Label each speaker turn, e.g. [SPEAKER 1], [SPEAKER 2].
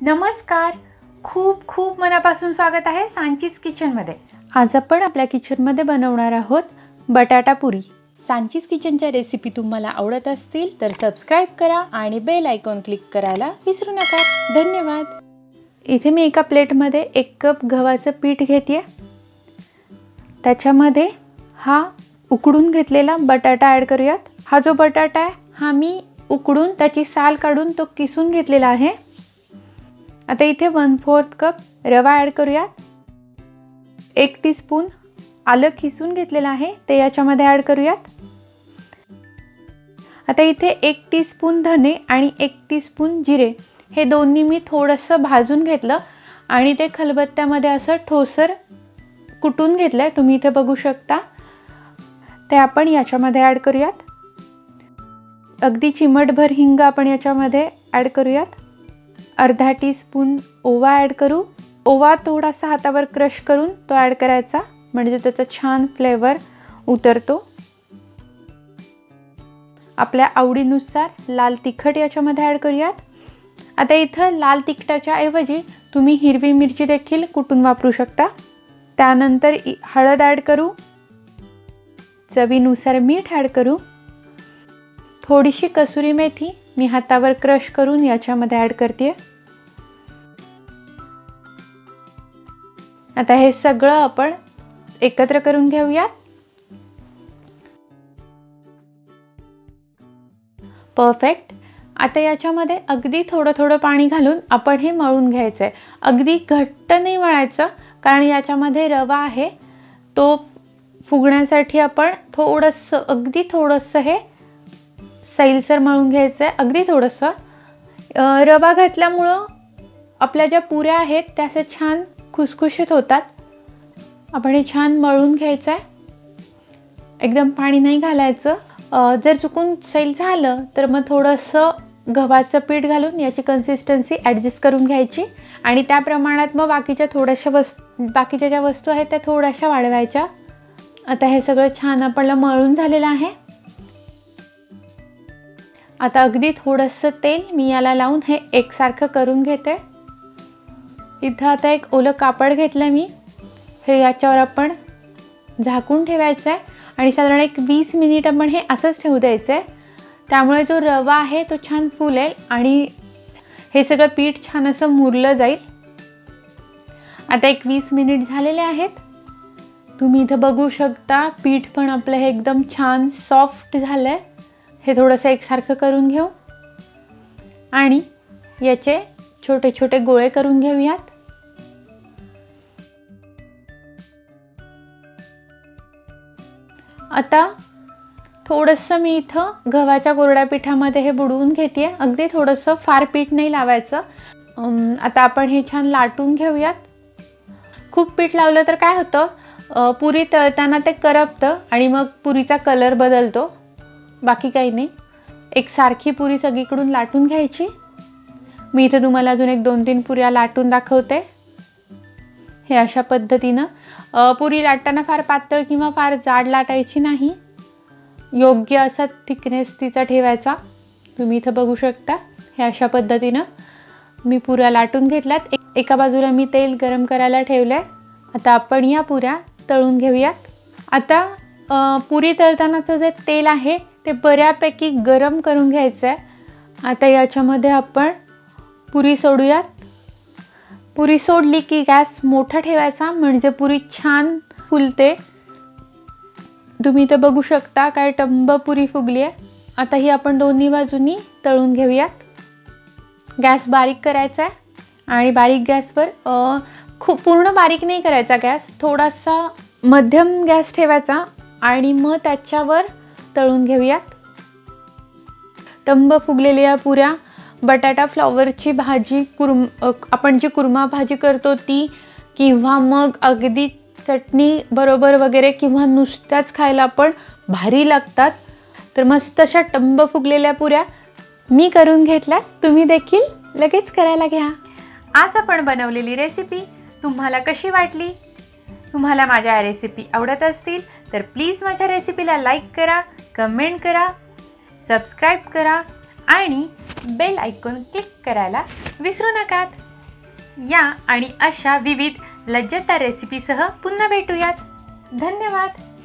[SPEAKER 1] नमस्कार, खूप खूप मनापासून स्वागत आहे सांचीज किचनमध्ये। आज आपण आपल्या किचनमध्ये बनवणार आहोत बटाटा पुरी। सांचीज किचनच्या रेसिपी तुम्हाला आवडत असतील तर सबस्क्राइब करा आणि बेल आयकॉन क्लिक करायला विसरू नका। धन्यवाद। इथे मी एका प्लेटमध्ये 1 कप गव्हाचं पीठ घेते। त्याच्यामध्ये हा उकडून घेतलेला बटाटा ॲड करूयात। हा जो बटाटा आहे हा मी उकडून त्याची साल काढून तो किसून घेतलेला आहे। आता इथे 1/4 कप रवा ॲड करूयात। 1 टीस्पून आलं किसून घेतलेलं आहे ते याच्यामध्ये ॲड करूयात। आता इथे 1 टीस्पून धने आणि 1 टीस्पून जिरे हे दोन्ही मी थोडंसं भाजून घेतलं आणि ते खलबत्त्यामध्ये असं ठोसर कुटून घेतलंय, तुम्ही इथे बघू शकता। ते आपण याच्यामध्ये ॲड करूयात। अगदी चिमटभर हिंग आपण याच्यामध्ये ॲड करूयात। अर्धा टीस्पून ओवा ॲड करू। ओवा थोडासा हातावर क्रश करून तो ॲड करायचा, म्हणजे त्याचा छान फ्लेवर उतरतो। आपल्या आवडीनुसार लाल तिखट याच्यामध्ये ॲड करूयात। आता इथं लाल तिखटाच्या ऐवजी तुम्ही हिरवी मिरची देखील कुटून वापरू शकता। त्यानंतर हळद ॲड करू। चवीनुसार मीठ ॲड करू। थोडीशी कसुरी मेथी मी हातावर क्रश करून याच्यामध्ये ॲड करते। आता हे सगळं आपण एकत्र करून घेऊया। परफेक्ट। आता याच्यामध्ये अगदी थोडं थोडं पाणी घालून आपण हे मळून घ्यायचं आहे। अगदी घट्ट नाही मळायचं, कारण याच्यामध्ये रवा आहे, तो फुगण्यासाठी आपण थोडंसं अगदी थोडंसं हे सैलसर मळून घ्यायचं आहे। अगदी थोडंसं रवा घातल्यामुळं आपल्या ज्या पुऱ्या आहेत त्या असे छान खुसखुशीत होतात। आपण हे छान मळून घ्यायचं आहे, एकदम पाणी नाही घालायचं। जर चुकून सैल झालं तर मग थोडंसं गव्हाचं पीठ घालून याची कन्सिस्टन्सी ॲडजस्ट करून घ्यायची आणि त्या प्रमाणात मग बाकीच्या ज्या वस्तू आहेत त्या थोड्याशा वाढवायच्या। आता हे सगळं छान आपल्याला मळून झालेलं आहे। आता अगदी थोडंसं तेल मी याला लावून हे एकसारखं करून घेते। इथं आता एक ओलं कापड घेतलं मी, हे याच्यावर आपण झाकून ठेवायचं आहे आणि साधारण एक 20 मिनिट आपण हे असंच ठेवू द्यायचं आहे। त्यामुळे जो रवा आहे तो छान फुलेल आणि हे सगळं पीठ छान असं मुरलं जाईल। आता एक 20 मिनिट झालेले आहेत। तुम्ही इथं बघू शकता पीठ पण आपलं हे एकदम छान सॉफ्ट झालं आहे। हे थोडंसं एकसारखं करून घेऊ आणि याचे छोटे छोटे गोळे करून घेऊयात। आता थोडंसं मी इथं गव्हाच्या कोरड्या पिठामध्ये हे बुडवून घेते। अगदी थोडंसं, फार पीठ नाही लावायचं। आता आपण हे छान लाटून घेऊयात। खूप पीठ लावलं तर काय होतं, पुरी तळताना ते करपतं आणि मग पुरीचा कलर बदलतो, बाकी काही नाही। एक सारखी पुरी सगळीकडून लाटून घ्यायची। मी इथे तुम्हाला अजून एक 2-3 पुऱ्या लाटून दाखवते। हे अशा पद्धतीनं पुरी लाटताना फार पातळ किंवा फार जाड लाटायची नाही, योग्य असा थिकनेस तिचा ठेवायचा। तुम्ही इथं बघू शकता हे अशा पद्धतीनं मी पुऱ्या लाटून घेतल्यात। एका बाजूला मी तेल गरम करायला ठेवलंय। आता आपण या पुऱ्या तळून घेऊयात। आता पुरी तळतानाचं जे तेल आहे ते बऱ्यापैकी गरम करून घ्यायचं आहे। आता याच्यामध्ये आपण पुरी सोडूयात। पुरी सोडली की गॅस मोठा ठेवायचा, म्हणजे पुरी छान फुलते। तुम्ही इथं बघू शकता काय टंब पुरी फुगली आहे। आता ही आपण दोन्ही बाजूनी तळून घेऊयात। गॅस बारीक करायचा आहे आणि बारीक गॅसवर खूप पूर्ण बारीक नाही करायचा गॅस, थोडासा मध्यम गॅस ठेवायचा आणि मग त्याच्यावर तळून घेऊयात। टंब फुगलेल्या पुऱ्या बटाटा फ्लॉवरची भाजी, आपण जी कुर्मा भाजी करतो ती, किंवा मग अगदी चटणी बरोबर वगैरे, किंवा नुसत्याच खायला पण भारी लागतात। तर मस्त अशा टंब फुगलेल्या पुऱ्या मी करून घेतल्या, तुम्ही देखील लगेच करायला घ्या। आज आपण बनवलेली रेसिपी तुम्हाला कशी वाटली? तुम्हाला माझ्या रेसिपी आवडत असतील तर प्लीज माझ्या रेसिपीला लाईक करा, कमेंट करा, सबस्क्राइब करा आणि बेल आयकॉन क्लिक करायला विसरू नका। या आणि अशा विविध लज्जतदार रेसिपीसह पुन्हा भेटूयात. धन्यवाद.